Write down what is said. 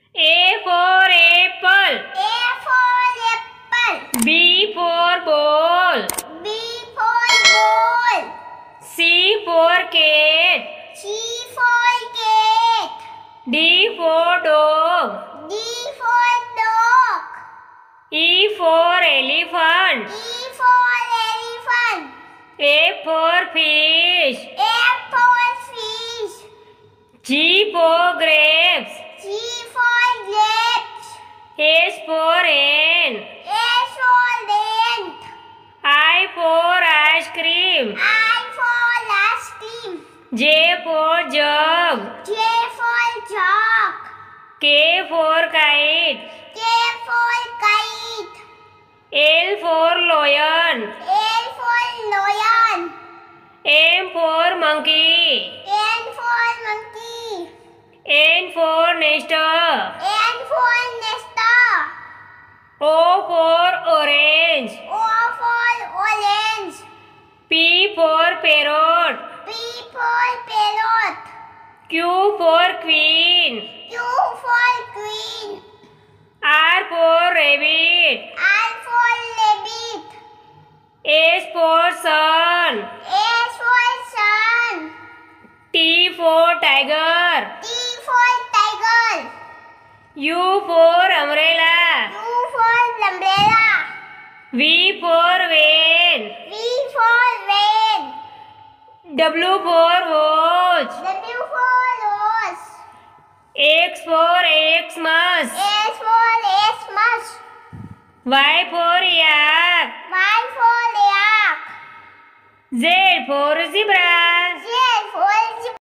A for apple. A for apple. B for ball. B for ball. C for cat. C for cat. D for dog. D for dog. E for elephant. E for elephant. F for fish. F for fish. G for grapes. G for grapes. H for hen. S for ant. I for ice cream. I for ice cream. J for jug. J for jug. K for kite. K for kite. L for lion. L for lion. M for monkey. N for monkey. N for nester. N for nester. O for orange. O for orange. P for parrot. P for parrot. Q for queen. Q for queen. R for rabbit. R for rabbit. S for sun. S for sun. T for tiger. T for tiger. U for umbrella. U for umbrella. V for van. V for van. W for watch. W for rose. X for Xmas. S for Xmas. Y for yak. Y for yak. Z for zebra. Z for